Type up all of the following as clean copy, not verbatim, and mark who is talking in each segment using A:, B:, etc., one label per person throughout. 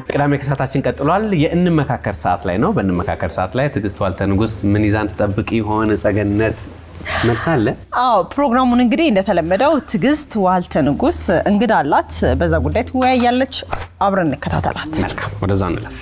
A: ቅዳሜ ከሰዓታችን ቀጥሏል የእንመካከር ሰዓት ላይ ነው በእንመካከር ሰዓት ላይ ትግስት ዋልተ ንጉስ ምን ይዛን ተጠብቂ ሆነ ጸገነት መልሳለ
B: ፕሮግራሙን እንግዲህ እንደተለመደው ትግስት ዋልተ ንጉስ እንግዳ አላት በዛ ጉዳይ ትወያያለች አብረን እንከታተላት
A: መልካም ወደዛ እንለፍ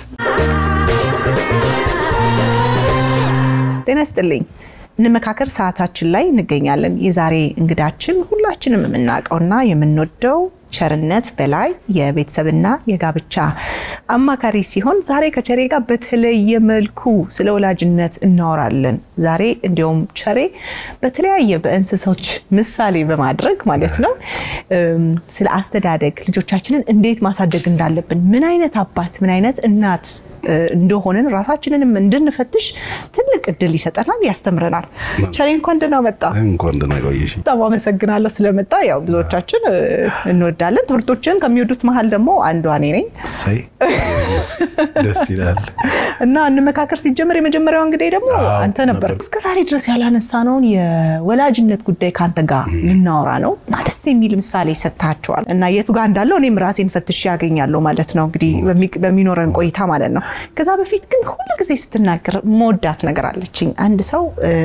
C: ጤና ይስጥልኝ እንመካከር ሰዓታችን ላይ እንገኛለን የዛሬ እንግዳችን ሁላችንም የምናውቀውና የምንወደው ቸርነት በላይ የቤተሰብና የጋብቻ አማካሪ ሲሆን ዛሬ ከቸሬ ጋር በተለየ መልኩ ስለ ወላጅነት እናወራለን ዛሬ እንዲያውም ቸሬ በተለያየ በእንስሶች ምሳሌ በማድረግ ማለት ነው ስለ አስተዳደግ ልጆቻችንን እንዴት ማሳደግ እንዳለብን ምን አይነት አባት ምን አይነት እናት እንደሆነን ራሳችንንም እንድንፈትሽ ትልቅ እድል ይሰጠናል ያስተምረናል ቸሬ እንኳን ደህና መጣ
D: እንኳን ደህና ቆየሽ
C: በጣም አመሰግናለሁ ስለመጣ ያው ብዙዎቻችን እንወዳለን ትምህርቶችን ከሚወዱት መሃል ደግሞ አንዷ ነኝ
D: ሳይ ደስ ይላል
C: እና እንመካከር ሲጀመር የመጀመሪያው እንግዲህ ደግሞ አንተ ነበር እስከ ዛሬ ድረስ ያላነሳነው የወላጅነት ጉዳይ ካንተ ጋር ልናወራ ነው እና ደስ የሚል ምሳሌ ሰጣችኋል እና የቱ ጋር እንዳለው እኔም ራሴን ፈትሽ ያገኛለሁ ማለት ነው እንግዲህ በሚኖረን ቆይታ ማለት ነው ከዛ በፊት ግን ሁሉ ጊዜ ስትናገር ሞዳት ነገር አለችኝ አንድ ሰው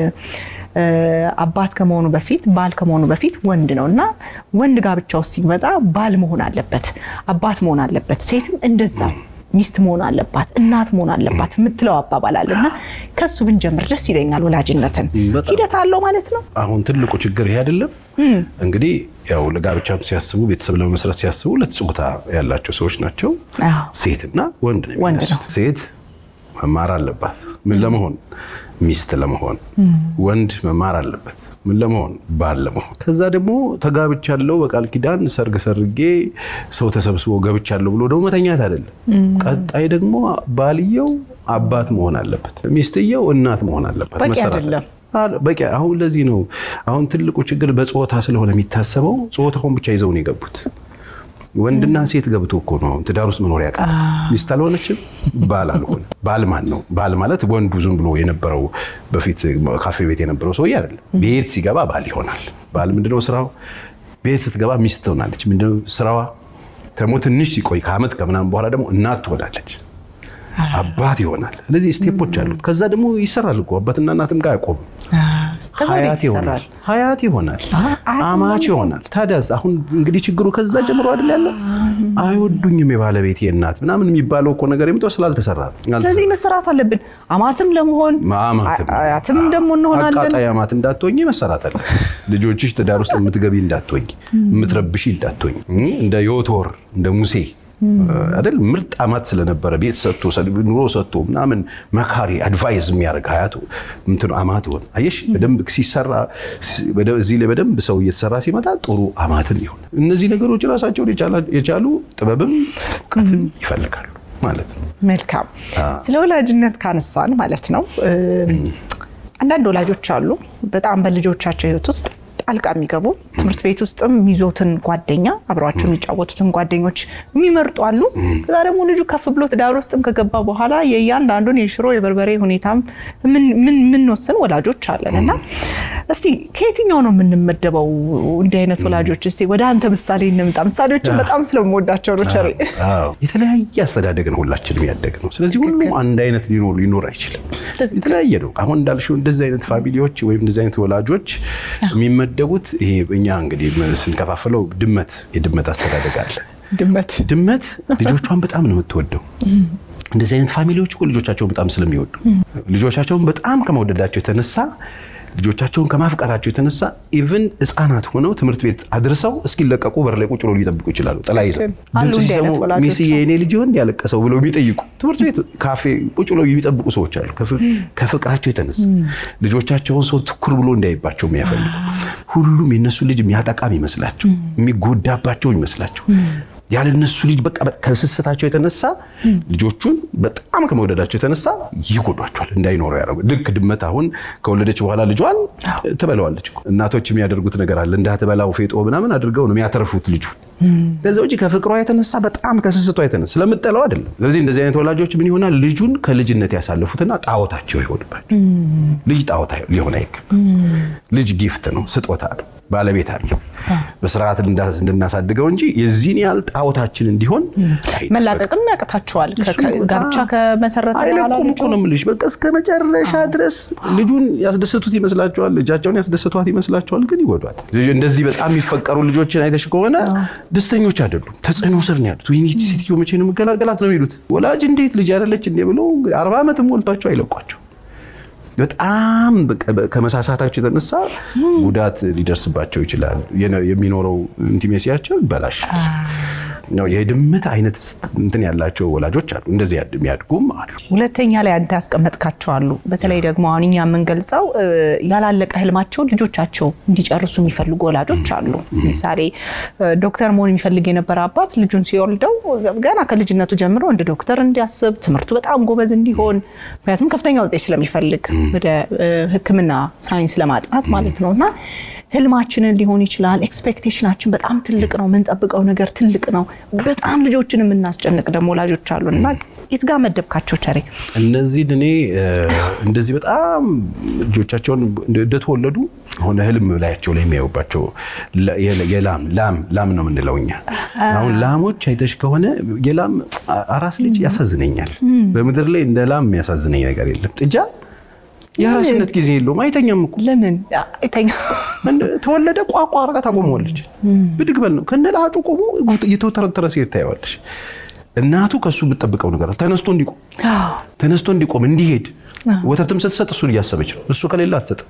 C: አባት ከመሆኑ በፊት ባል ከመሆኑ በፊት ወንድ ነውና ወንድ ጋብቻው ሲመጣ ባል መሆን አለበት አባት መሆን አለበት ሴትም እንደዛ ሚስት መሆን አለባት እናት መሆን አለባት ምትለው አባባል አለና ከሱ ብንጀምር ደስ ይለኛል ወላጅነትን ሂደት አለው ማለት ነው
D: አሁን ትልቁ ችግር ይሄ አይደለም እንግዲህ ያው ለጋብቻም ሲያስቡ ቤተሰብ ለመስራት ሲያስቡ ለጽውታ ያላቸው ሰዎች ናቸው ሴትና ወንድ ነው ሴት መማር አለባት ምን ለመሆን ሚስት ለመሆን ወንድ መማር አለበት ምን ለመሆን ባል ለመሆን ከዛ ደግሞ ተጋብቻለሁ በቃል ኪዳን ሰርግ ሰርጌ ሰው ተሰብስቦ ገብቻለሁ ብሎ ደግሞ መተኛት አይደለም ቀጣይ ደግሞ ባልየው አባት መሆን አለበት ሚስትየው እናት መሆን አለበት
C: መሰረት
D: በቃ አሁን ለዚህ ነው አሁን ትልቁ ችግር በጾታ ስለሆነ የሚታሰበው ጾታውን ብቻ ይዘው ነው የገቡት ወንድና ሴት ገብቶ እኮ ነው ትዳር ውስጥ መኖር ያቃ ሚስት አልሆነችም ባል አልሆነ ባል ማን ነው ባል ማለት ወንዱ ዝም ብሎ የነበረው በፊት ካፌ ቤት የነበረው ሰው አይደለም ቤት ሲገባ ባል ይሆናል ባል ምንድነው ስራው ቤት ስትገባ ሚስት ትሆናለች ምንድነው ስራዋ ተሞት ትንሽ ሲቆይ ከአመት ከምናም በኋላ ደግሞ እናት ትሆናለች አባት ይሆናል ስለዚህ ስቴፖች አሉት ከዛ ደግሞ ይሰራል እኮ አባትና እናትም ጋር ያቆም ሀያት ይሆናል አማች ይሆናል ታዲያስ አሁን እንግዲህ ችግሩ ከዛ ጀምሮ አይደል ያለው አይወዱኝም የባለቤቴ እናት ምናምን የሚባለው እኮ ነገር የምትወስ ስላልተሰራ
C: ስለዚህ መስራት አለብን አማትም ለመሆን አያትም ደግሞ እንሆናለን
D: አቃጣይ አማት እንዳትሆኚ መስራት አለ ልጆችሽ ትዳር ውስጥ የምትገቢ እንዳትሆኚ የምትረብሺ እንዳትሆኚ እንደ ዮቶር እንደ ሙሴ አይደል ምርጥ አማት ስለነበረ ቤት ሰጥቶ ኑሮ ሰጥቶ ምናምን መካሪ አድቫይስ የሚያደርግ ሀያቱ እንትን አማት ሆነ አየሽ በደንብ ሲሰራ እዚህ ላይ በደንብ ሰው እየተሰራ ሲመጣ ጥሩ አማትን ይሆን እነዚህ ነገሮች ራሳቸው የቻሉ ጥበብም እውቀትም ይፈልጋሉ ማለት ነው
C: መልካም ስለ ወላጅነት ካነሳን ማለት ነው አንዳንድ ወላጆች አሉ በጣም በልጆቻቸው ህይወት ውስጥ ጣልቃ የሚገቡ ትምህርት ቤት ውስጥም ሚዞትን ጓደኛ አብራቸው የሚጫወቱትን ጓደኞች የሚመርጡ አሉ ከዛ ደግሞ ልጁ ከፍ ብሎ ትዳር ውስጥም ከገባ በኋላ የያንዳንዱን የሽሮ የበርበሬ ሁኔታም ምን ወሰን ወላጆች አለንና እስቲ ከየትኛው ነው የምንመደበው እንዲህ አይነት ወላጆች እስቲ ወደ አንተ ምሳሌ እንምጣ ምሳሌዎችን በጣም ስለምወዳቸው ነው ቸሬ
D: የተለያየ አስተዳደግ ነው ሁላችንም ያደግ ነው ስለዚህ ሁሉም አንድ አይነት ሊኖር አይችልም የተለያየ ነው አሁን እንዳልሽው እንደዚህ አይነት ፋሚሊዎች ወይም እንደዚህ አይነት ወላጆች የሚመደቡት ይሄ እኛ እንግዲህ ስንከፋፈለው የድመት አስተዳደግ አለ ድመት ልጆቿን በጣም ነው የምትወደው እንደዚህ አይነት ፋሚሊዎች እኮ ልጆቻቸውን በጣም ስለሚወዱ ልጆቻቸውን በጣም ከመወደዳቸው የተነሳ ልጆቻቸውን ከማፍቀራቸው የተነሳ ኢቭን ህፃናት ሆነው ትምህርት ቤት አድርሰው እስኪለቀቁ በር ላይ ቁጭ ብለው ሊጠብቁ ይችላሉ ጥላይዘ ሚስዬ እኔ ልጅ ወንድ ያለቀሰው ብለው የሚጠይቁ ትምህርት ቤት ካፌ ቁጭ ብለው የሚጠብቁ ሰዎች አሉ ከፍቅራቸው የተነሳ ልጆቻቸውን ሰው ትኩር ብሎ እንዳይባቸው የሚያፈልጉ ሁሉም የነሱ ልጅ የሚያጠቃም ይመስላቸው የሚጎዳባቸው ይመስላቸው ያለነሱ ልጅ በቃ ከስስታቸው የተነሳ ልጆቹን በጣም ከመወደዳቸው የተነሳ ይጎዷቸዋል እንዳይኖሩ ያረጋሉ ልክ ድመት አሁን ከወለደች በኋላ ልጇን ተበላዋለች እናቶች የሚያደርጉት ነገር አለ እንዳትበላው ፌጦ ምናምን አድርገው ነው የሚያተርፉት ልጁ ከዛው እጂ ከፍቅሯ የተነሳ በጣም ከስስቷ የተነሳ ስለምትጠላው አይደለም ስለዚህ እንደዚህ አይነት ወላጆች ምን ይሆናል ልጁን ከልጅነት ያሳለፉትና ጣዖታቸው ይሆንባል ልጅ ጣዖታ ሊሆን አይገባም ልጅ ጊፍት ነው ስጦታ ነው ባለቤት አለው በስርዓት እንድናሳድገው እንጂ የዚህን ያህል ጣዖታችን እንዲሆን
C: መላቀቅም ያቅታቸዋል ጋብቻ ከመሰረተ በኋላ
D: እኮ ነው የምልሽ በቃ እስከ መጨረሻ ድረስ ልጁን ያስደሰቱት ይመስላቸዋል ልጃቸውን ያስደሰቷት ይመስላቸዋል ግን ይወዷት እንደዚህ በጣም የሚፈቀሩ ልጆችን አይተሽ ከሆነ ደስተኞች አይደሉም ተጽዕኖ ስር ነው ያሉት ወይኔ ሲቲዮ መቼ ነው መገላገላት ነው የሚሉት ወላጅ እንዴት ልጅ አይደለች እንዴ ብሎ 40 ዓመት ሞልቷቸው አይለቋቸው በጣም ከመሳሳታቸው የተነሳ ጉዳት ሊደርስባቸው ይችላል የሚኖረው ኢንቲሜሲያቸው ይበላሽ ነው የድምት አይነት እንትን ያላቸው ወላጆች አሉ እንደዚህ የሚያድጉም አሉ
C: ሁለተኛ ላይ አንተ ያስቀመጥካቸው አሉ በተለይ ደግሞ አሁንኛ መንገልጻው ያላለቀ ህልማቸው ልጆቻቸው እንዲጨርሱ የሚፈልጉ ወላጆች አሉ ለምሳሌ ዶክተር መሆን የሚፈልግ የነበረ አባት ልጁን ሲወልደው ገና ከልጅነቱ ጀምሮ እንደ ዶክተር እንዲያስብ ትምህርቱ በጣም ጎበዝ እንዲሆን ምክንያቱም ከፍተኛ ውጤት ስለሚፈልግ ወደ ህክምና ሳይንስ ለማጥናት ማለት ነውና ህልማችንን ሊሆን ይችላል ኤክስፔክቴሽናችን በጣም ትልቅ ነው ምን ጠብቀው ነገር ትልቅ ነው በጣም ልጆችን እናስጨንቅ ደሞ ወላጆች አሉና የት ጋር መደብካቸው ቸሬ
D: እነዚህ እኔ እንደዚህ በጣም ልጆቻቸውን እንደተወለዱ ሆነ ህልም ላያቸው ላይ የሚያዩባቸው ላም ነው ምንለውኛ አሁን ላሞች አይተሽ ከሆነ የላም አራስ ልጅ ያሳዝነኛል በመድር ላይ እንደ ላም የሚያሳዝነኝ ነገር የለም ጥጃ ያራስነት ጊዜ የለውም አይተኛም እኮ
C: ለምን አይተኛ
D: ተወለደ ቋቋ አርጋ ታቆመዋለች ብድግበል ነው ከነላጩ ቆሞ እየተወተረተረ ሲል ታያዋለሽ እናቱ ከሱ የምትጠብቀው ነገር ተነስቶ እንዲቆም እንዲሄድ ወተትም ስትሰጥ እሱን እያሰበች ነው እሱ ከሌላ አትሰጥ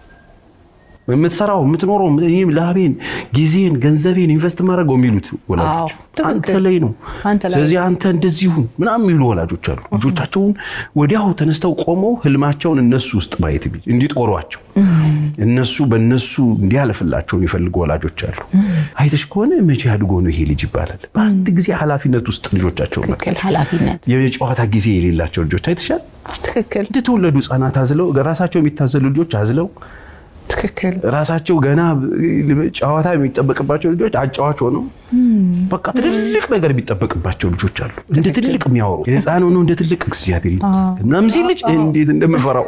D: የምትሰራው የምትኖረው ላቤን ጊዜን ገንዘቤን ኢንቨስት ማድረግ የሚሉት ወላጆች አንተ ላይ ነው ስለዚህ አንተ እንደዚሁ ምናምን የሚሉ ወላጆች አሉ ልጆቻቸውን ወዲያው ተነስተው ቆመው ህልማቸውን እነሱ ውስጥ ማየት እንዲጦሯቸው እነሱ በእነሱ እንዲያልፍላቸው የሚፈልጉ ወላጆች አሉ አይተሽ ከሆነ መቼ ያድጎ ነው ይሄ ልጅ ይባላል በአንድ ጊዜ ኃላፊነት ውስጥ ልጆቻቸው
C: ትክክል ኃላፊነት
D: የጨዋታ ጊዜ የሌላቸው ልጆች አይተሻል
C: ትክክል
D: እንደተወለዱ ህፃናት አዝለው ራሳቸው የሚታዘሉ ልጆች አዝለው
C: ትክክል
D: ራሳቸው ገና ጨዋታ የሚጠበቅባቸው ልጆች አጫዋች ሆነው በቃ ትልልቅ ነገር የሚጠበቅባቸው ልጆች አሉ እንደ ትልልቅ የሚያወሩ የህፃን ሆነው እንደ ትልቅ እግዚአብሔር ይመስገን ናምሲ ልጅ እንዴት እንደምፈራው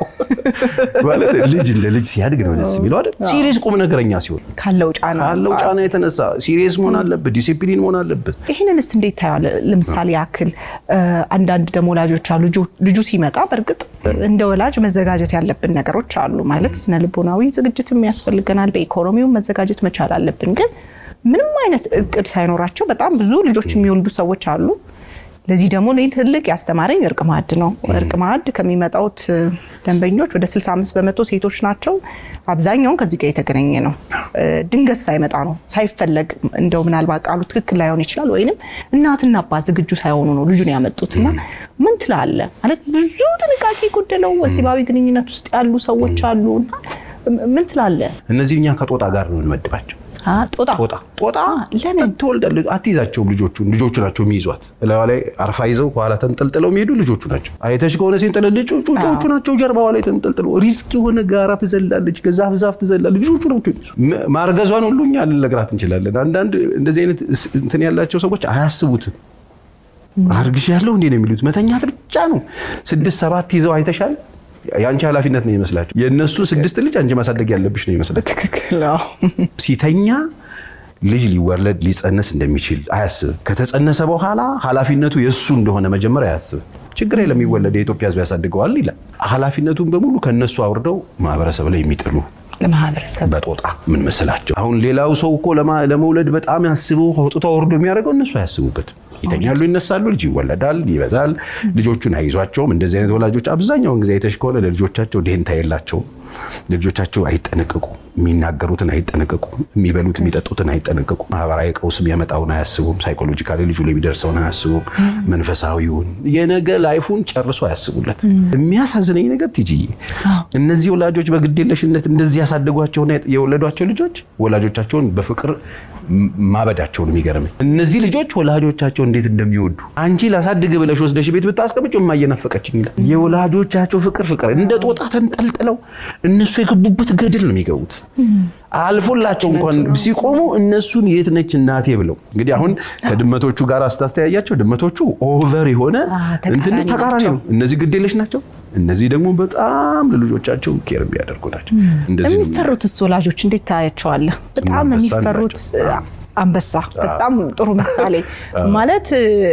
D: ማለት ልጅ እንደ ልጅ ሲያድግ ነው ደስ የሚለው አይደል ሲሪየስ ቁም ነገረኛ ሲሆን ካለው ጫና የተነሳ ሲሪየስ መሆን አለበት ዲሲፕሊን መሆን አለበት
C: ይሄንንስ እንዴት ታያለ ለምሳሌ ያክል አንዳንድ ደሞ ወላጆች አሉ ልጁ ሲመጣ በርግጥ እንደ ወላጅ መዘጋጀት ያለብን ነገሮች አሉ ማለት ስነ ልቦናዊ ዝግጅት የሚያስፈልገናል በኢኮኖሚው መዘጋጀት መቻል አለብን ግን ምንም አይነት እቅድ ሳይኖራቸው በጣም ብዙ ልጆች የሚወልዱ ሰዎች አሉ ለዚህ ደግሞ ነው ትልቅ ያስተማረኝ እርቅ ማዕድ ነው እርቅ ማዕድ ከሚመጣውት ደንበኞች ወደ 65% ሴቶች ናቸው አብዛኛው ከዚህ ጋር የተገናኘ ነው ድንገት ሳይመጣ ነው ሳይፈለግ እንደው ምናልባት ቃሉ ትክክል ላይሆን ይችላል ወይንም እናትና አባት ዝግጁ ሳይሆኑ ነው ልጁን ያመጡትና ምን ትላለ ማለት ብዙ ጥንቃቄ ጎደለው ወሲባዊ ግንኙነት ውስጥ ያሉ ሰዎች አሉና ምን ትላለ
D: እነዚህኛ ከጦጣ ጋር ነው እንመድባቸው ጦጣ ለምን ተወልደል አትይዛቸው ልጆቹ ናቸው የሚይዟት ለዋላይ አርፋ ይዘው ኋላ ተንጠልጥለው የሚሄዱ ልጆቹ ናቸው አይተሽ ከሆነ ሲንጠለልጩ ጩጮቹ ናቸው ጀርባው ላይ ተንጠልጥለው ሪስክ የሆነ ጋራ ትዘላለች ከዛፍ ትዘላለች ልጆቹ ናቸው ማርገዟን ሁሉኛ ልነግራት እንችላለን አንዳንድ እንደዚህ አይነት እንትን ያላቸው ሰዎች አያስቡትም አርግሽ ያለው እንዴ ነው የሚሉት መተኛት ብቻ ነው 6-7 ይዘው አይተሻል ያንቺ ኃላፊነት ነው ይመስላችሁ የነሱ 6 ልጅ አንቺ ማሳደግ ያለብሽ ነው ይመስላል
C: ትክክል
D: ሲተኛ ልጅ ሊወለድ ሊጸነስ እንደሚችል አያስብ ከተጸነሰ በኋላ ኃላፊነቱ የሱ እንደሆነ መጀመሪያ አያስብ ችግር የለም ይወለድ የኢትዮጵያ ህዝብ ያሳድገዋል ይላል ኃላፊነቱን በሙሉ ከነሱ አውርደው ማህበረሰብ ላይ የሚጥሉ
C: ለማህበረሰብ
D: በጦጣ ምን መስላችሁ አሁን ሌላው ሰው እኮ ለመውለድ በጣም ያስበው ወጥቶ አውርዶ የሚያደርገው እነሱ ያስቡበት ይተኛሉ ይነሳሉ ልጅ ይወለዳል ይበዛል ልጆቹን አይዟቸውም እንደዚህ አይነት ወላጆች አብዛኛው ጊዜ አይተሽ ከሆነ ለልጆቻቸው ደንታ የላቸው ልጆቻቸው አይጠነቀቁ የሚናገሩትን አይጠነቀቁ የሚበሉት የሚጠጡትን አይጠነቀቁ ማህበራዊ ቀውስም ያመጣውን አያስቡም ሳይኮሎጂካሊ ልጁ ላይ ቢደርሰውን አያስቡም መንፈሳዊውን የነገ ላይፉን ጨርሶ አያስቡለት የሚያሳዝነኝ ነገር ትጂዬ እነዚህ ወላጆች በግዴለሽነት እንደዚህ ያሳደጓቸውና የወለዷቸው ልጆች ወላጆቻቸውን በፍቅር ማበዳቸው ነው የሚገርመኝ እነዚህ ልጆች ወላጆቻቸው እንዴት እንደሚወዱ አንቺ ላሳድግ ብለሽ ወስደሽ ቤት ብታስቀምጪው ማየነፈቀችኝ ይላል የወላጆቻቸው ፍቅር እንደ ጦጣ ተንጠልጥለው እነሱ የገቡበት ገድል ነው የሚገቡት አልፎላቸው እንኳን ሲቆሙ እነሱን የት ነች እናቴ ብለው እንግዲህ አሁን ከድመቶቹ ጋር አስተያያቸው ድመቶቹ ኦቨር የሆነ እንትን ተቃራኒ ነው እነዚህ ግዴለሽ ናቸው እነዚህ ደግሞ በጣም ለልጆቻቸው ኬር የሚያደርጉ ናቸው
C: እንደዚህ ነው የሚፈሩት ወላጆች እንዴት ታያቸዋለህ በጣም የሚፈሩት አንበሳ በጣም ጥሩ ምሳሌ ማለት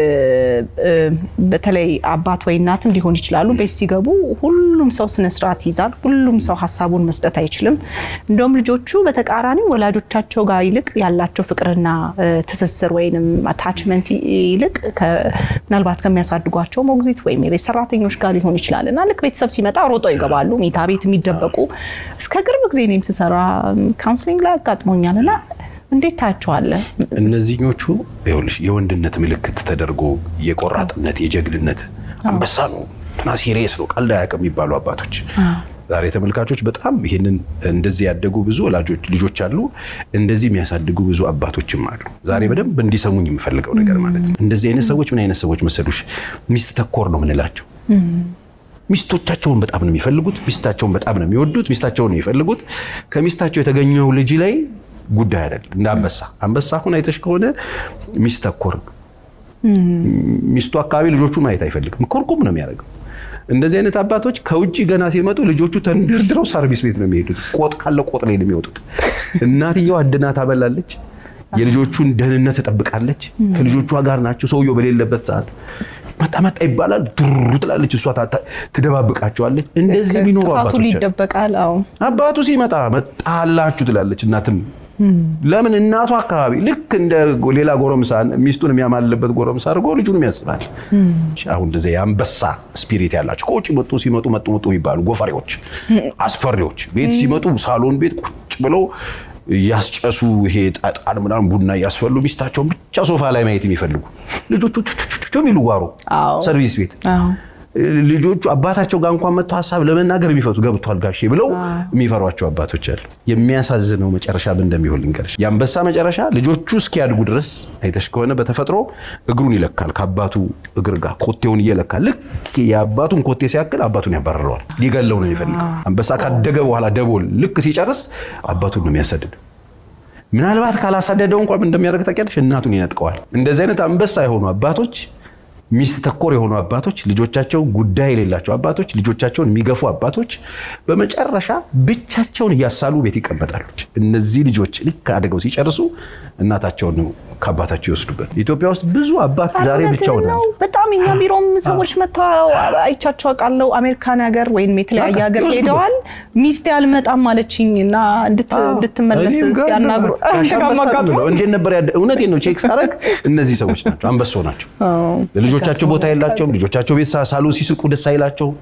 C: በተለይ አባት ወይ እናትም ሊሆን ይችላሉ ቤት ሲገቡ ሁሉም ሰው ስነ ስርዓት ይዛል ሁሉም ሰው ሐሳቡን መስጠት አይችልም እንደውም ልጆቹ በተቃራኒ ወላጆቻቸው ጋር ይልቅ ያላቸው ፍቅርና ትስስር ወይንም አታችመንት ይልቅ ምናልባት ከሚያሳድጓቸው ሞግዚት ወይም የቤት ሰራተኞች ጋር ሊሆን ይችላልና ልክ ቤተሰብ ሲመጣ ሮጠው ይገባሉ ሚታ ቤት የሚደበቁ እስከ ቅርብ ጊዜ እኔም ስሰራ ካውንስሊንግ ላይ አጋጥሞኛልና እንዴት ታያቸዋለህ
D: እነዚህኞቹ ይኸውልሽ የወንድነት ምልክት ተደርጎ የቆራጥነት የጀግልነት አንበሳ ነው እና ሲሪየስ ነው ቀልድ አያውቅም የሚባሉ አባቶች ዛሬ ተመልካቾች በጣም ይሄንን እንደዚህ ያደጉ ብዙ ወላጆች ልጆች አሉ እንደዚህ የሚያሳድጉ ብዙ አባቶችም አሉ ዛሬ በደንብ እንዲሰሙኝ የምፈልገው ነገር ማለት ነው እንደዚህ አይነት ሰዎች ምን አይነት ሰዎች መሰሉሽ ሚስት ተኮር ነው ምንላቸው ሚስቶቻቸውን በጣም ነው የሚፈልጉት ሚስታቸውን በጣም ነው የሚወዱት ሚስታቸውን ነው የሚፈልጉት ከሚስታቸው የተገኘው ልጅ ላይ ጉዳይ አይደል እንደ አንበሳ አሁን አይተሽ ከሆነ ሚስት ተኮር ሚስቱ አካባቢ ልጆቹ ማየት አይፈልግም ኮርኩም ነው የሚያደርገው እንደዚህ አይነት አባቶች ከውጪ ገና ሲመጡ ልጆቹ ተንደርድረው ሰርቪስ ቤት ነው የሚሄዱት ቆጥ ካለ ቆጥ ላይ ነው የሚወጡት እናትየው አድና ታበላለች የልጆቹን ደህንነት ተጠብቃለች ከልጆቿ ጋር ናቸው ሰውየው በሌለበት ሰዓት መጣ ይባላል ድሩ ትላለች እሷ ትደባብቃቸዋለች እንደዚህ ቢኖሩ አባቶች
C: ይደበቃል
D: አባቱ ሲመጣ መጣላችሁ ትላለች እናትም ለምን እናቱ አካባቢ ልክ እንደ ሌላ ጎረምሳ ሚስቱን የሚያማልበት ጎረምሳ አድርጎ ልጁን የሚያስባል አሁን እንደዚህ አንበሳ ስፒሪት ያላቸው ከውጭ መጡ ይባሉ ጎፈሬዎች አስፈሪዎች ቤት ሲመጡ ሳሎን ቤት ቁጭ ብለው ያስጨሱ ይሄ ጣጣን ምናምን ቡና ያስፈልጉ ሚስታቸው ብቻ ሶፋ ላይ ማየት የሚፈልጉ ልጆቹ ይሉዋሩ ሰርቪስ ቤት ልጆቹ አባታቸው ጋር እንኳን መጥቶ ሐሳብ ለመናገር የሚፈቱ ገብቷል ጋሼ ብለው የሚፈሯቸው አባቶች አሉ የሚያሳዝነው መጨረሻ እንደሚሆን ልንገርሽ ያንበሳ መጨረሻ ልጆቹ እስኪያድጉ ድረስ አይተሽ ከሆነ በተፈጥሮ እግሩን ይለካል ከአባቱ እግር ጋር ኮቴውን ይለካል ልክ ያባቱን ኮቴ ሲያክል አባቱን ያባረረዋል ሊገለው ነው የሚፈልገው አንበሳ ካደገ በኋላ ደቦል ልክ ሲጨርስ አባቱን ነው የሚያሰድደው ምናልባት ካላሳደደው እንኳን እንደሚያደርግ ታውቂያለሽ እናቱን ይነጥቀዋል እንደዚህ አይነት አንበሳ የሆኑ አባቶች ሚስት ተኮር የሆኑ አባቶች ልጆቻቸው ጉዳይ የሌላቸው አባቶች ልጆቻቸውን የሚገፉ አባቶች በመጨረሻ ብቻቸውን ያሳሉ ቤት ይቀበጣሉ እነዚህ ልጆች ልክ አደገው ሲጨርሱ እናታቸውን ነው ከአባታቸው ይወስዱበት ኢትዮጵያ ውስጥ ብዙ አባት ዛሬ ብቻውን ነው
C: በጣም እኛ ቢሮም ሰዎች መጣው አይቻቸው አቃለው አሜሪካን ሀገር ወይም የተለያየ ሀገር ሄደዋል ሚስት ያልመጣም ማለችኝና እንድትመለስ ያናግሩ
D: እንዴት ነበር እውነቴን ነው ቼክ ሳረግ እነዚህ ሰዎች ናቸው አንበሶ ናቸው ልጆቻቸው ቦታ ያላቸው ልጆቻቸው ቤት ሳሉ ሲስቁ ደስ አይላቸው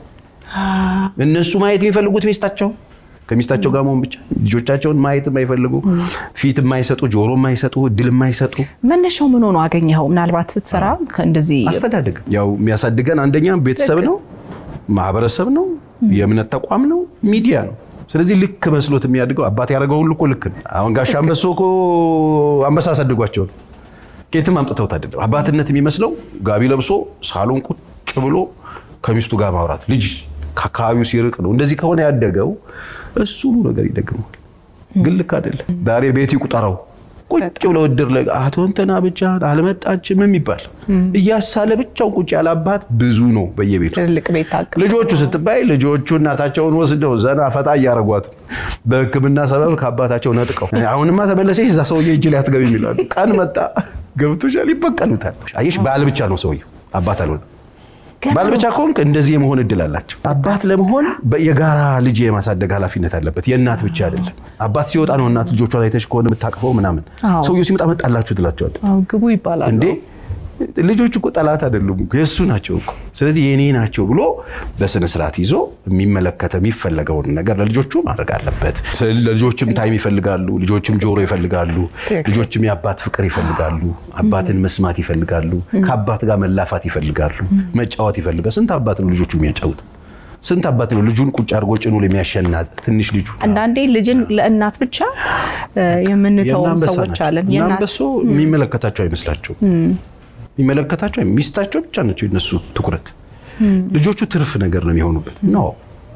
D: እነሱ ማየት የሚፈልጉት ሚስታቸው ከሚስታቸው ጋር መሆን ብቻ ልጆቻቸውን ማየት የማይፈልጉ ፊት የማይሰጡ ጆሮ የማይሰጡ ድል የማይሰጡ
C: መነሻው ምን ሆኖ አገኘኸው ምናልባት ስትሰራ እንደዚህ
D: አስተዳደግ ያው የሚያሳድገን አንደኛ ቤተሰብ ነው ማህበረሰብ ነው የእምነት ተቋም ነው ሚዲያ ነው ስለዚህ ልክ መስሎት የሚያድገው አባት ያደረገው ሁሉ እኮ ልክ ነው አሁን ጋሽ አንበሶኮ አንበሳ አሳድጓቸው ከየትም አምጥተውት አይደለም አባትነት የሚመስለው ጋቢ ለብሶ ሳሎን ቁጭ ብሎ ከሚስቱ ጋር ማውራት ልጅ ከካቢው ሲርቅ ነው እንደዚህ ከሆነ ያደገው እሱ ነው ነገር ይደግማል ግን ልክ አይደለም ዛሬ ቤት ይቁጠራው ቁጭ ብሎ ወድር ላይ አቶ እንተና ብቻ አልመጣችም የሚባል እያሳለ ብቻው ቁጭ ያለ አባት ብዙ ነው በየቤቱ
C: ትልቅ ቤት ታቅ
D: ልጆቹ ስትባይ ልጆቹ እናታቸውን ወስደው ዘና ፈታ ያረጓት በህክምና ሰበብ ከአባታቸው ነጥቀው አሁንማ ተመለሰች እዛ ሰውዬ እጅ ላይ አትገቢ ይላሉ ቀን መጣ ገብቶሻል ይበቀሉታል አይሽ ባል ብቻ ነው ሰውዬው አባት አልሆነ ባል ብቻ ኮንክ እንደዚህ የመሆን እድል አላቸው አባት ለመሆን የጋራ ልጅ የማሳደግ ኃላፊነት አለበት የእናት ብቻ አይደለም አባት ሲወጣ ነው እናት ልጆቿ ላይ ተሽኮነ የምታቅፈው ምናምን ሰውዬው ሲመጣ መጣላችሁ ትላቸዋል
C: ግቡ ይባላል
D: እንዴ ልጆቹ እኮ ጠላት አይደሉም የሱ ናቸው እኮ ስለዚህ የኔ ናቸው ብሎ በስነ ስርዓት ይዞ የሚፈለገው ነገር ለልጆቹ ማድረግ አለበት ስለዚህ ለልጆችም ታይም ይፈልጋሉ ልጆችም ጆሮ ይፈልጋሉ ልጆችም ያባት ፍቅር ይፈልጋሉ አባትን መስማት ይፈልጋሉ ከአባት ጋር መላፋት ይፈልጋሉ መጫወት ይፈልጋሉ ስንት አባት ነው ልጆቹ የሚያጫውት ስንት አባት ነው ልጁን ቁጭ አድርጎ ጭኑ ለሚያሸና ትንሽ ልጁ
C: አንዳንዴ ልጅን ለእናት ብቻ የምንተው ሰዎች አለን
D: የናንበሶ የሚመለከታቸው አይመስላቸው የሚመለከታቸው ሚስታቸው ብቻ ናቸው እነሱ ትኩረት ልጆቹ ትርፍ ነገር ነው የሚሆኑበት ነው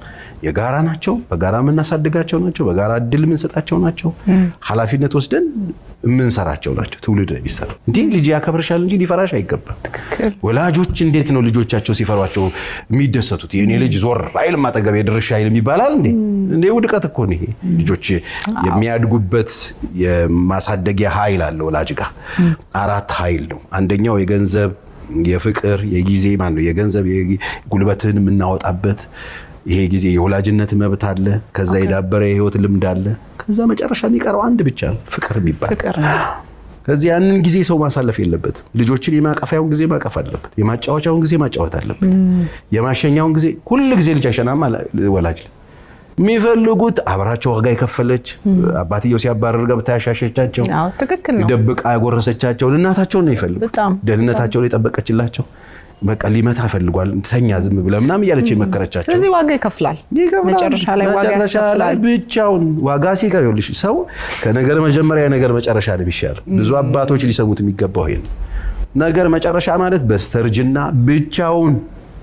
D: የጋራ ናቸው በጋራ የምናሳድጋቸው ናቸው በጋራ እድል የምንሰጣቸው ናቸው ኃላፊነት ወስደን የምንሰራቸው ናቸው ትውልድ ቢሰራ እንዴ ልጅ ያከብርሻል እንጂ ሊፈራሽ አይገባም ወላጆች እንዴት ነው ልጆቻቸው ሲፈሯቸው የሚደሰቱት የኔ ልጅ ዞር አይል ማጠገብ የድርሻ አይልም ይባላል እንዴ ውድቀት እኮ ነው ይሄ ልጆች የሚያድጉበት የማሳደጊያ ኃይል አለ ወላጅ ጋር አራት ኃይል ነው አንደኛው የገንዘብ የፍቅር የጊዜ ማን ነው የገንዘብ ጉልበትን የምናወጣበት ይሄ ጊዜ የወላጅነት መብት አለ ከዛ የዳበረ የህይወት ልምድ አለ ከዛ መጨረሻ የሚቀረው አንድ ብቻ ፍቅር የሚባል
C: ፍቅር ነው
D: ከዚህ ያንን ጊዜ ሰው ማሳለፍ የለበት ልጆችን የማቀፋያውን ጊዜ ማቀፍ አለበት የማጫወቻውን ጊዜ ማጫወት አለበት የማሸኛውን ጊዜ ሁሉ ጊዜ ልጅ አይሸናም ወላጅ የሚፈልጉት አብራቸው ዋጋ የከፈለች አባትየው ሲያባረር ገብታ ያሻሸቻቸው
C: አዎ ትክክል ነው
D: ደብቃ ያጎረሰቻቸው እናታቸው ነው ይፈልጉት ደህንነታቸው የጠበቀችላቸው በቃ ሊመታ ፈልጓል ተኛ ዝም ብለ ምናም ያለች መከረቻቸው
C: ስለዚህ ዋጋ ይከፍላል መጨረሻ ላይ ዋጋ ያስከፍላል
D: ብቻውን ዋጋ ሲከፍልሽ ሰው ከነገር መጀመሪያ ነገር መጨረሻ ላይ ቢሻል ብዙ አባቶች ሊሰሙት የሚገባው ይሄን ነገር መጨረሻ ማለት በስተርጅና ብቻውን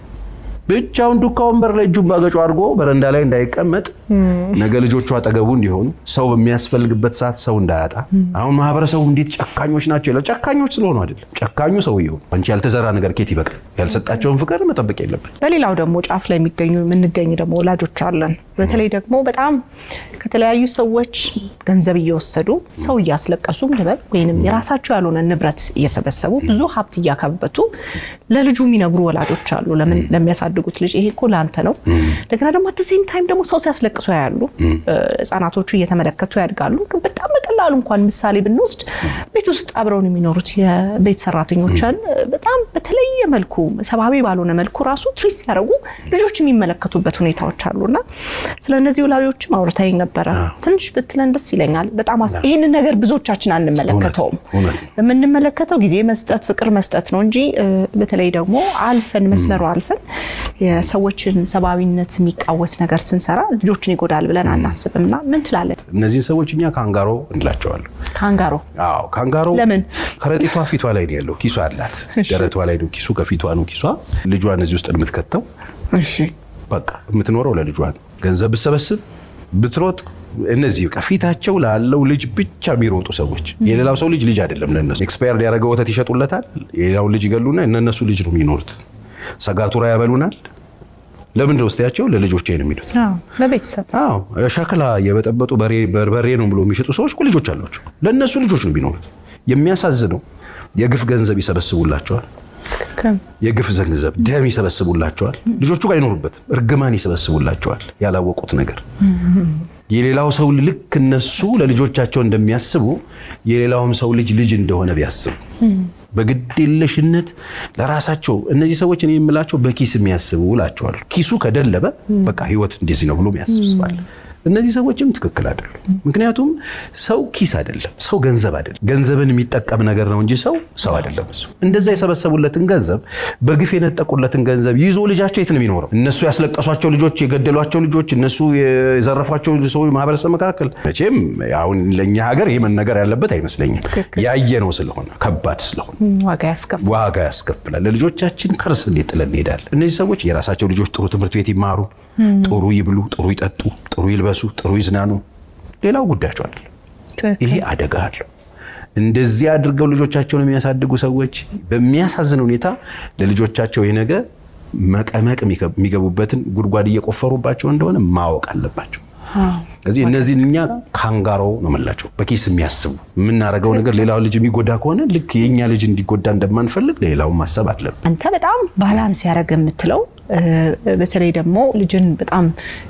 D: ዱካውን በር ላይ እጁን ባገጩ አድርጎ በረንዳ ላይ እንዳይቀመጥ ነገ ልጆቹ አጠገቡ እንዲሆኑ ሰው በሚያስፈልግበት ሰዓት ሰው እንዳያጣ አሁን ማህበረሰቡ እንዴት ጨካኞች ናቸው ይላል ጨካኞች ስለሆኑ አይደለም ጨካኙ ሰውየው አንቺ ያልተዘራ ነገር ከት ይበቅል ያልሰጣቸውን ፍቅር መጠበቅ የለበት
C: በሌላው ደግሞ ጫፍ ላይ የምንገኝ ደግሞ ወላጆች አለን በተለይ ደግሞ በጣም ከተለያዩ ሰዎች ገንዘብ እየወሰዱ ሰው እያስለቀሱ ልበል ወይንም የራሳቸው ያልሆነ ንብረት እየሰበሰቡ ብዙ ሀብት እያካበቱ ለልጁ የሚነግሩ ወላጆች አሉ ለምን ለሚያሳድጉት ልጅ ይሄ እኮ ላንተ ነው ለግና ደግሞ at the same time ደግሞ ሰው ሲያስለቅሱ ያያሉ ህፃናቶቹ እየተመለከቱ ያድጋሉ በጣም በቀላሉ እንኳን ምሳሌ ብንወስድ ቤት ውስጥ አብረውን የሚኖሩት የቤት ሰራተኞችን በጣም በተለየ መልኩ ሰባቢ ባልሆነ መልኩ ራሱ ትሪት ያደርጉ ልጆች የሚመለከቱበት ሁኔታዎች አሉና ስለነዚህ ወላጆች ማውራታኝ ነበር ትንሽ ብትለን ደስ ይለኛል በጣም ይሄንን ነገር ብዙዎቻችን አንመለከተውም የምንመለከተው ጊዜ መስጠት ፍቅር መስጠት ነው እንጂ በተለይ ደግሞ አልፈን መስመሩ አልፈን የሰዎችን ሰባዊነት የሚቃወስ ነገር ስንሰራ ልጆችን ይጎዳል ብለን አናስብምና ምን ትላለህ
D: እነዚህ ሰዎችኛ ካንጋሮ እንላቸዋለን
C: ካንጋሮ
D: አዎ ካንጋሮ
C: ለምን
D: ከረጢቷ ፊቷ ላይ ነው ያለው ኪሱ አላት ደረቷ ላይ ነው ኪሱ ከፊቷ ነው ኪሷ ልጇን እዚህ ውስጥ የምትከተው
C: እሺ
D: በቃ የምትኖረው ለልጇን ገንዘብ በሰበስብ ብትሮጥ እነዚህ ከፊታቸው ላለው ልጅ ብቻ የሚሮጡ ሰዎች የሌላው ሰው ልጅ አይደለም ለነሱ ኤክስፓየርድ ያደረገው ወተት ይሸጡለታል የሌላው ልጅ ይገሉና እነሱ ልጅ ነው የሚኖሩት ሰጋቱራ ያበሉናል ለምን ደውስታቸው ለልጆቼ ነው የሚሉት
C: ለቤተሰብ
D: ሸክላ የበጠበጡ በርበሬ ነው ብሎ የሚሸጡ ሰዎች ልጆች አሏቸው ለነሱ ልጆች ነው የሚኖሩት የሚያሳዝነው የግፍ ገንዘብ ይሰበስቡላቸዋል የግፍ ገንዘብ ደም ይሰበስቡላቸዋል ልጆቹ ጋር ይኖሩበት እርግማን ይሰበስቡላቸዋል ያላወቁት ነገር የሌላው ሰው ልክ እነሱ ለልጆቻቸው እንደሚያስቡ የሌላውም ሰው ልጅ እንደሆነ ቢያስቡ በግድየለሽነት ለራሳቸው እነዚህ ሰዎች እኔ የምላቸው በኪስ የሚያስቡ ላቸዋል ኪሱ ከደለበ በቃ ህይወት እንደዚህ ነው ብሎ የሚያስብስባል እነዚህ ሰዎችም ትክክል አይደሉም ምክንያቱም ሰው ኪስ አይደለም ሰው ገንዘብ አይደለም ገንዘብን የሚጠቀም ነገር ነው እንጂ ሰው አይደለም እሱ እንደዛ የሰበሰቡለትን ገንዘብ በግፍ የነጠቁለትን ገንዘብ ይዞ ልጃቸው የት ነው የሚኖረው እነሱ ያስለቀሷቸው ልጆች የገደሏቸው ልጆች እነሱ የዘረፏቸው ሰዎች ማህበረሰብ መካከል መቼም አሁን ለኛ ሀገር ይሄ ነገር ያለበት አይመስለኝም ያየነው ስለሆነ ከባድ ስለሆነ ዋጋ ያስከፍላል ለልጆቻችን ከርስ እንጥለን እንሄዳለን እነዚህ ሰዎች የራሳቸው ልጆች ጥሩ ትምህርት ቤት ይማሩ ጥሩ ይብሉ ጥሩ ይጠጡ ጥሩ ይልበሱ ጥሩ ይዝናኑ ሌላው ጉዳያቸው አይደለም ይሄ አደጋ አለው እንደዚህ አድርገው ልጆቻቸውን የሚያሳድጉ ሰዎች በሚያሳዝን ሁኔታ ለልጆቻቸው ይሄ ነገር መቀመቅ የሚገቡበትን ጉድጓድ እየቆፈሩባቸው እንደሆነ ማወቅ አለባቸው ስለዚህ እነዚህኛ ካንጋሮ ነው መላቸው በኪስ የሚያስቡ ምናረጋው ነገር ሌላው ልጅ የሚጎዳ ከሆነ ልክ የኛ ልጅ እንዲጎዳ እንደማንፈልግ ሌላው ማሰብ አለበት
C: አንተ በጣም ባላንስ ያደረገ የምትለው በተለይ ደግሞ ልጅን በጣም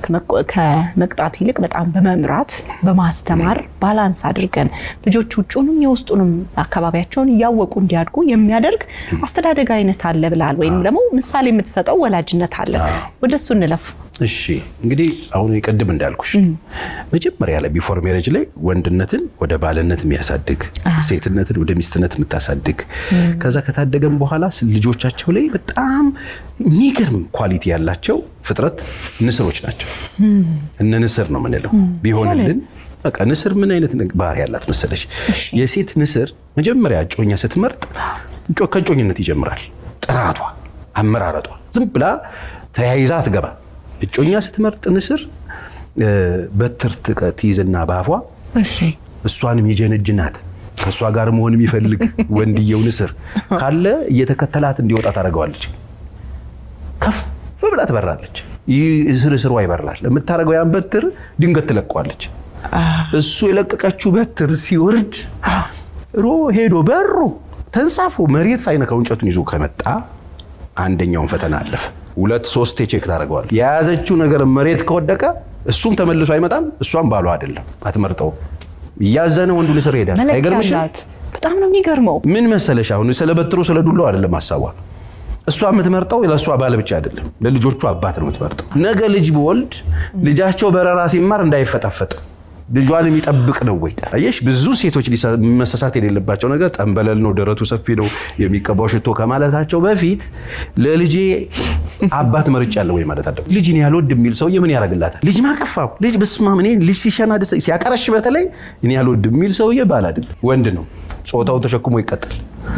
C: ከመቅጣት ይልቅ በጣም በመምራት በማስተማር ባላንስ አድርገን ልጆች ውጪውንም የውስጡንም አካባቢያቸውን ያወቁ እንዲያድጉ የሚያደርግ አስተዳደግ አይነት አለ ብላል ወይንም ደግሞ ምሳሌ የምትሰጠው ወላጅነት አለ ወደሱ እንለፍ
D: እሺ እንግዲህ አሁን ይቀድም እንዳልኩሽ መጀመሪያ ላይ ቢፎር ሜሬጅ ላይ ወንድነትን ወደ ባልነት የሚያሳድግ ሴትነትን ወደ ሚስትነት የምታሳድግ ከዛ ከታደገም በኋላ ልጆቻቸው ላይ በጣም የሚገርም ኳሊቲ ያላቸው ፍጥረት ንስሮች ናቸው እነ ንስር ነው ምንለው ቢሆንልን በቃ ንስር ምን አይነት ባህሪ ያላት መሰለሽ የሴት ንስር መጀመሪያ ጮኛ ስትመርጥ ከጮኝነት ይጀምራል ጥራቷ አመራረጧ ዝም ብላ ተያይዛ አትገባ እጮኛ ስትመርጥ ንስር በትር ትይዝና ባፏ
C: እሺ
D: እሷንም ይጀነጅናት ከሷ ጋር መሆን የሚፈልግ ወንድየው ንስር ካለ እየተከተላት እንዲወጣ ታደርገዋለች ከፍ ብላ ትበራለች ይስርስሩ አይበራል ለምታረገው ያን በትር ድንገት ትለቀዋለች እሱ የለቀቀችው በትር ሲወርድ ሄዶ በሩ ተንሳፎ መሬት ሳይነካው እንጨቱን ይዞ ከመጣ አንደኛውን ፈተና አለፈ 2-3 ቼክ ታደርገዋለች የያዘችው ነገር መሬት ከወደቀ እሱም ተመልሶ አይመጣም እሷም ባሏ አይደለም አትመርጠው ያዘነ ወንዱ ንስር ይሄዳል አይገርምሽ
C: በጣም ነው የሚገርመው
D: ምን መሰለሽ አሁን ስለበትሩ ስለዱላው አይደለም ሐሳቧ እሷ የምትመርጠው ለሷ ባለ ብቻ አይደለም ለልጆቹ አባት ነው የምትመርጠው ነገ ልጅ በወልድ ልጃቸው በረራ ሲማር እንዳይፈጣፈጥ ልጇን የሚጠብቅ ነው ወይ አየሽ ብዙ ሴቶች መሰሳት የሌለባቸው ነገር ጠንበለል ነው ደረቱ ሰፊ ነው የሚቀባው ሽቶ ከማለታቸው በፊት ለልጄ አባት መርጫለሁ ወይ ማለት አይደለም ልጅን ያልወድ የሚል ሰው የምን ያረጋግላታል ልጅ ማቀፋው ልጅ በስማም እኔ ልጅ ሲሸና ሲያቀረሽ በተለይ እኔ ያልወድ የሚል ሰው የባል አይደለም ወንድ ነው ጾታውን ተሸክሞ ይቀጥል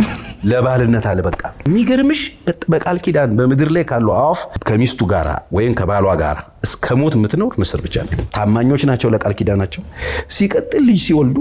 D: ለባልነት አለ በቃ የሚገርምሽ በቃል ኪዳን በመድር ላይ ካለው አፍ ከሚስቱ ጋራ ወይን ከባሏ ጋራ እስከሞት ምትኖር ንስር ብቻ ነው ታማኞች ናቸው ለቃል ኪዳናቸው ሲቀጥል ልጅ ሲወልዱ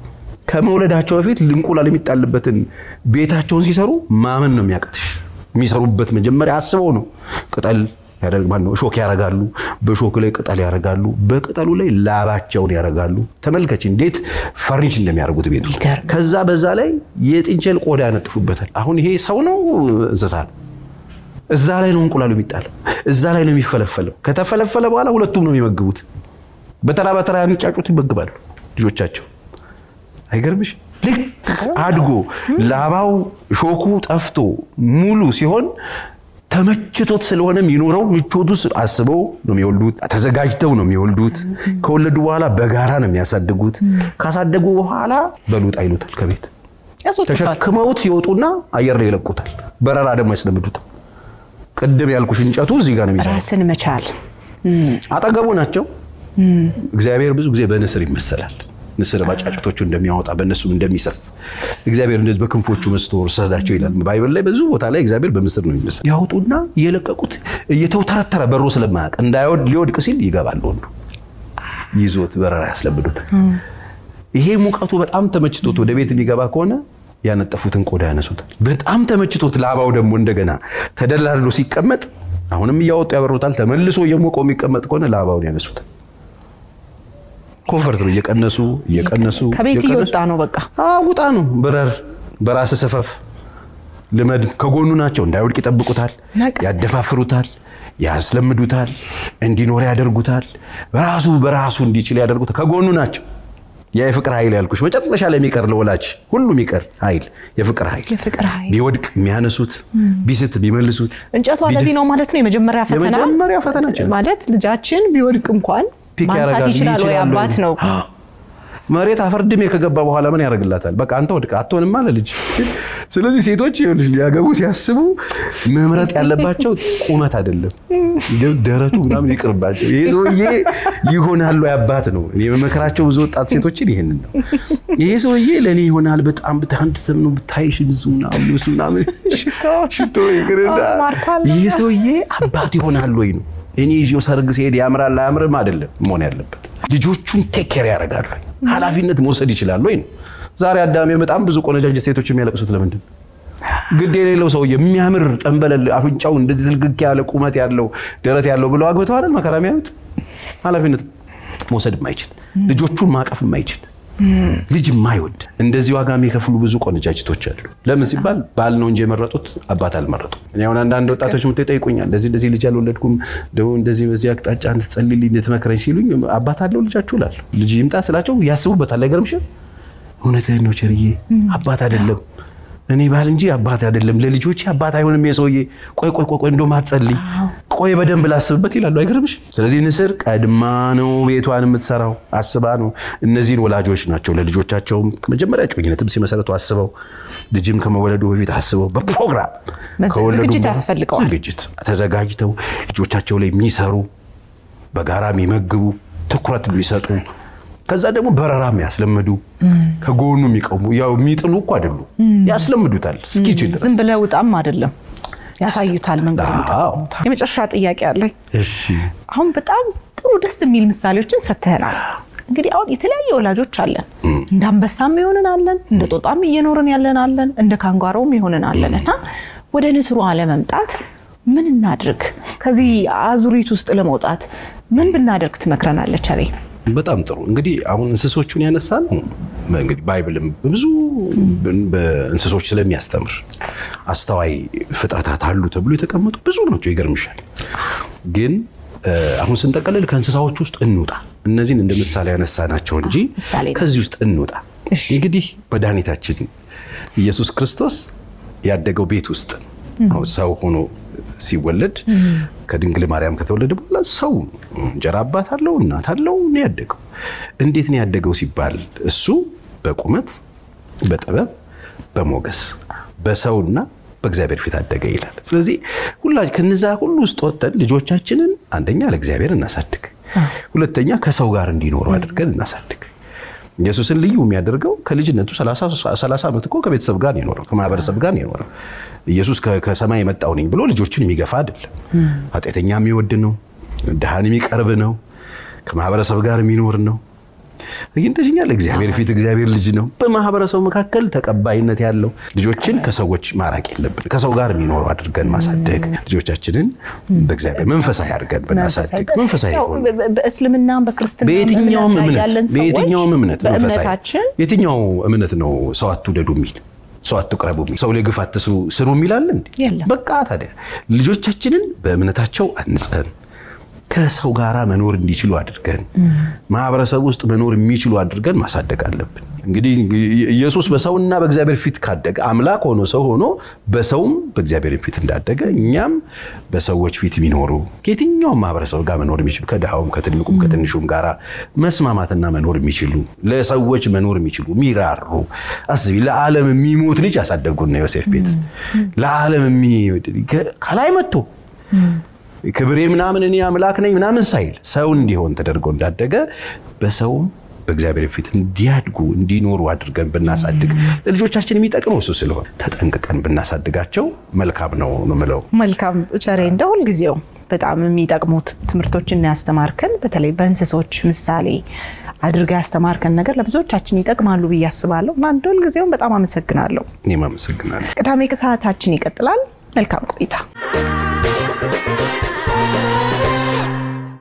D: ከመውለዳቸው በፊት ልንቁላል የሚጣልበትን ቤታቸውን ሲሰሩ ማመን ነው የሚያቀጥሽ የሚሰሩበት መጀመሪያ አስበው ነው ቅጠል ያደርጋሉ ሾክ ያረጋሉ በሾክ ላይ ቅጠል ያረጋሉ በቅጠሉ ላይ ላባቸውን ያረጋሉ ተመልከች እንዴት ፈርኒሽ እንደሚያደርጉት ቤቱ ከዛ በዛ ላይ የጥንቸል ቆዳ ያነጥፉበታል አሁን ይሄ ሰው ነው እንስሳ እዛ ላይ ነው እንቁላሉ የሚጣለው እዛ ላይ ነው የሚፈለፈለው ከተፈለፈለ በኋላ ሁለቱም ነው የሚመግቡት በተራ በተራ ያንጫጩት ይመግባሉ ልጆቻቸው አይገርምሽ ልክ አድጎ ላባው ሾኩ ጠፍቶ ሙሉ ሲሆን ተመችቶት ስለሆነ የሚኖረው ምቾቱስ አስበው ነው የሚወልዱት ተዘጋጅተው ነው የሚወልዱት ከወለዱ በኋላ በጋራ ነው የሚያሳድጉት ካሳደጉ በኋላ በሉጥ አይሉታል ከቤት ተሸክመውት ይወጡና አየር ላይ ይለቁታል በረራ ደግሞ ያስለምዱት ቅድም ያልኩሽ እንጨቱ እዚህ ጋር ነው የሚሰራው
C: ራስን መቻል
D: አጠገቡ ናቸው እግዚአብሔር ብዙ ጊዜ በንስር ይመሰላል ንስር ባጫጭቶቹ እንደሚያወጣ በእነሱም እንደሚሰፍ እግዚአብሔር እንደዚህ በክንፎቹ መስቶር ሰዳቸው ይላል ባይብል ላይ ብዙ ቦታ ላይ እግዚአብሔር በምስር ነው የሚመስል ያወጡና የለቀቁት እየተውተረተረ በሩ ስለማያቅ እንዳይወድ ሊወድቅ ሲል ይገባል ወንዱ ይዞት በረራ ያስለብዱት ይሄ ሙቀቱ በጣም ተመችቶት ወደ ቤት የሚገባ ከሆነ ያነጠፉትን ቆዳ ያነሱት በጣም ተመችቶት ላባው ደግሞ እንደገና ተደላድሎ ሲቀመጥ አሁንም ያወጡ ያበሩታል ተመልሶ የሞቀው የሚቀመጥ ከሆነ ላባውን ያነሱት ኮንፈርት ነው እየቀነሱ
C: ከቤት ይወጣ ነው በቃ
D: ውጣ ነው በራስ ሰፈፍ ለመድ ከጎኑ ናቸው እንዳይወድቅ ይጠብቁታል ያደፋፍሩታል ያስለምዱታል እንዲኖር ያደርጉታል በራሱ እንዲችል ያደርጉታል ከጎኑ ናቸው የፍቅር ኃይል ያልኩሽ መጨረሻ ላይ የሚቀር ለወላጅ ሁሉ የሚቀር ኃይል የፍቅር ኃይል ቢወድቅ የሚያነሱት ቢስት ቢመልሱት
C: እንጨቷ ለዚህ ነው ማለት ነው የመጀመሪያ ፈተና ማለት ልጃችን ቢወድቅ እንኳን ማንሳት ይችላል ወይ አባት ነው
D: መሬት አፈርድሜ ከገባ በኋላ ምን ያረጋግላታል በቃ አንተ ወድቅ አትሆንም ማለት ልጅ ስለዚህ ሴቶች ይኸውልሽ ሊያገቡ ሲያስቡ መምረጥ ያለባቸው ቁመት አይደለም ደረቱ ምናምን ይቅርባቸው ይሄ ሰውዬ ይሆናል ወይ አባት ነው እኔ በመከራቸው ብዙ ወጣት ሴቶችን ይሄንን ነው ይሄ ሰውዬ ለኔ ይሆናል በጣም በታንት ሰም ነው ብታይሽ ብዙና አሉስና ሽቶ ይቅርዳ ይሄ ሰውዬ አባት ይሆናል ወይ ነው እኔ ይዤው ሰርግ ሲሄድ ያምራል አያምርም አይደለም መሆን ያለበት ልጆቹን ቴክ ኬር ያደርጋሉ ኃላፊነት መውሰድ ይችላል ወይ ነው ዛሬ አዳሜ በጣም ብዙ ቆነጃጅ ሴቶች የሚያለቅሱት ለምንድን ግድ የሌለው ሰው የሚያምር ጠንበለል አፍንጫው እንደዚህ ዝልግግ ያለ ቁመት ያለው ደረት ያለው ብለው አግብተው አይደል መከራሚያዩት ኃላፊነት መውሰድ የማይችል ልጆቹን ማቀፍ የማይችል ልጅ የማይወድ እንደዚህ ዋጋ የሚከፍሉ ብዙ ቆነጃጅቶች አሉ ለምን ሲባል ባል ነው እንጂ የመረጡት አባት አልመረጡም እኔ አሁን አንድ ወጣቶች መጥተው ይጠይቁኛል እንደዚህ ልጅ አልወለድኩም ደው እንደዚህ በዚህ አቅጣጫ እንድትጸልይልኝ እንድትመክረኝ ሲሉኝ አባት አለው ልጃችሁ ላል ልጅ ይምጣ ስላቸው ያስቡበታል አይገርምሽ እውነትህን ነው ቸርዬ አባት አይደለም እኔ ባል እንጂ አባት አይደለም ለልጆች አባት አይሆንም የሰውዬ ቆይ እንደው ማጸልይ ቆይ በደንብ ላስብበት ይላሉ አይገርምሽ ስለዚህ ንስር ቀድማ ነው ቤቷን የምትሰራው አስባ ነው እነዚህን ወላጆች ናቸው ለልጆቻቸው መጀመሪያ ጮኝነትም ሲመሰረቱ አስበው ልጅም ከመወለዱ በፊት አስበው በፕሮግራም
C: ዝግጅት ያስፈልገዋል
D: ዝግጅት ተዘጋጅተው ልጆቻቸው ላይ የሚሰሩ በጋራ የሚመግቡ ትኩረት ሊሰጡ ከዛ ደግሞ በረራም ያስለምዱ ከጎኑ የሚቆሙ ያው የሚጥሉ እኮ አይደሉ ያስለምዱታል እስኪችል
C: ዝም ብለው ውጣም አይደለም ያሳዩታል መንገዱን ተቀምጣ የመጨረሻ ጥያቄ አለኝ
D: እሺ
C: አሁን በጣም ጥሩ ደስ የሚል ምሳሌዎችን ሰተናል እንግዲህ አሁን የተለያየ ወላጆች አለን እንደ አንበሳም ይሆነን አለን እንደ ጦጣም እየኖርን ያለን አለን እንደ ካንጋሮም ይሆነን አለንና ወደ ንስሩ አለመምጣት ምን እናድርግ ከዚህ አዙሪት ውስጥ ለመውጣት ምን ብናደርግ ትመክረናለች አሬ
D: በጣም ጥሩ እንግዲህ አሁን እንስሶቹን ያነሳን እንግዲህ ባይብልም ብዙ በእንስሶች ስለሚያስተምር አስተዋይ ፍጥረታት አሉ ተብሎ የተቀመጡ ብዙ ናቸው ይገርምሻል ግን አሁን ስንጠቀልል ከእንስሳዎች ውስጥ እንውጣ እነዚህን እንደ ምሳሌ ያነሳናቸው እንጂ ከዚህ ውስጥ እንውጣ እንግዲህ መድኃኒታችን ኢየሱስ ክርስቶስ ያደገው ቤት ውስጥ ሰው ሆኖ ሲወለድ ከድንግል ማርያም ከተወለደ በኋላ ሰው እንጀራ አባት አለው እናት አለው ነው ያደገው እንዴት ነው ያደገው ሲባል እሱ በቁመት በጥበብ በሞገስ በሰውና በእግዚአብሔር ፊት አደገ ይላል ስለዚህ ሁላችን ከነዛ ሁሉ ውስጥ ወጥተን ልጆቻችንን አንደኛ ለእግዚአብሔር እናሳድግ ሁለተኛ ከሰው ጋር እንዲኖሩ አድርገን እናሳድግ ኢየሱስን ልዩ የሚያደርገው ከልጅነቱ 30 ዓመት እኮ ከቤተሰብ ጋር ይኖር ከማህበረሰብ ጋር ይኖር ኢየሱስ ከሰማይ የመጣው ነኝ ብሎ ልጆችን የሚገፋ አይደለም ኃጢአተኛ የሚወድ ነው ደሃን የሚቀርብ ነው ከማህበረሰብ ጋር የሚኖር ነው ይንተኛል እግዚአብሔር ፊት እግዚአብሔር ልጅ ነው በማህበረሰቡ መካከል ተቀባይነት ያለው ልጆችን ከሰዎች ማራቅ የለብን ከሰው ጋር የሚኖሩ አድርገን ማሳደግ ልጆቻችንን በእግዚአብሔር መንፈሳዊ አድርገን በናሳደግ መንፈሳዊ ሆነ
C: በእስልምና በክርስትና
D: በየትኛውም እምነት መንፈሳዊ የትኛው እምነት ነው ሰው አትውደዱ የሚል ሰው አትቅረቡ የሚል ሰው ለግፍ አትስሩ ስሩ የሚላል እንዴ በቃ ታዲያ ልጆቻችንን በእምነታቸው አንጸን ከሰው ጋራ መኖር እንዲችሉ አድርገን ማህበረሰብ ውስጥ መኖር የሚችሉ አድርገን ማሳደግ አለብን እንግዲህ ኢየሱስ በሰውና በእግዚአብሔር ፊት ካደገ አምላክ ሆኖ ሰው ሆኖ በሰውም በእግዚአብሔር ፊት እንዳደገ እኛም በሰዎች ፊት የሚኖሩ ከየትኛው ማህበረሰብ ጋር መኖር የሚችሉ ከደሃውም ከትልቁም ከትንሹም ጋራ መስማማትና መኖር የሚችሉ ለሰዎች መኖር የሚችሉ ሚራሩ አስቢ ለዓለም የሚሞት ልጅ ያሳደጉን ነው ዮሴፍ ቤት ለዓለም ከላይ መጥቶ ክብሬ ምናምን እኔ አምላክ ነኝ ምናምን ሳይል ሰው እንዲሆን ተደርጎ እንዳደገ በሰውም በእግዚአብሔር ፊት እንዲያድጉ እንዲኖሩ አድርገን ብናሳድግ ለልጆቻችን የሚጠቅመው እሱ ስለሆነ ተጠንቅቀን ብናሳድጋቸው መልካም ነው ማለት
C: መልካም ቸሬ እንደሁል ጊዜው በጣም የሚጠቅሙት ትምህርቶችን ያስተማርከን በተለይ በእንስሶች ምሳሌ አድርጋ ያስተማርከን ነገር ለብዙዎቻችን ይጠቅማሉ በያስባለሁ እና እንደሁል ጊዜው በጣም አመሰግናለሁ
D: እኔም አመሰግናለሁ
C: ቅዳሜ ከሰዓታችን ይቀጥላል መልካም ቆይታ